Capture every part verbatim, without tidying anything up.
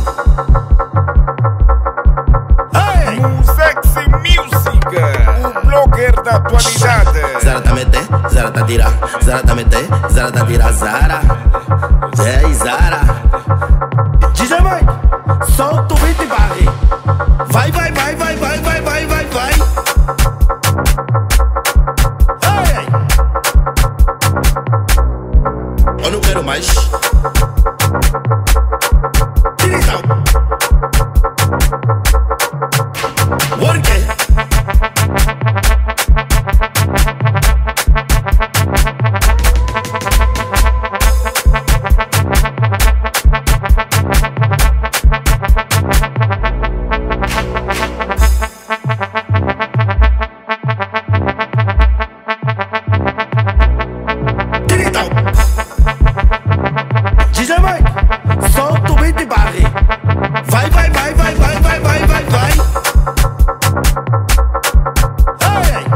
Hey! Sexy Music, o blogger da atualidade. Zara tá meter, Zara tá tirar, Zara tá meter, Zara tá tirar, Zara. É, Zara. D J Mike, solta o beat e vai. Vai, vai, vai, vai, vai, vai, vai, vai, vai. Hey! Eu não quero mais. Direção. Work it. D J Mike, solta o beat e barre. Vai, vai, vai, vai, vai, vai, vai, vai, vai. Hey!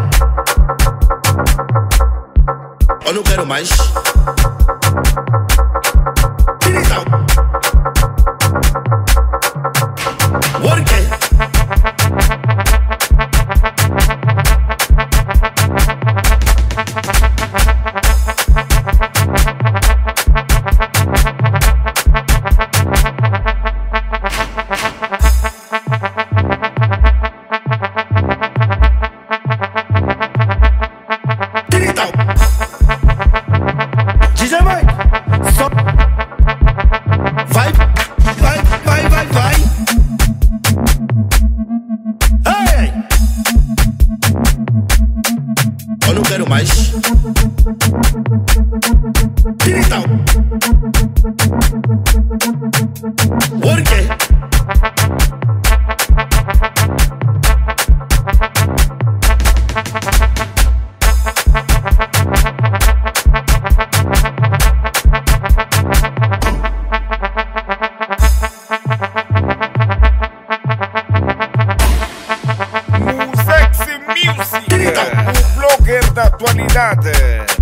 Eu não quero mais. Direção. Work it. D J Mike, só vai, vai, vai, vai, vai. Hey! Eu não quero mais. Direção. Work it. Sexy Music, o blogger da atualidade.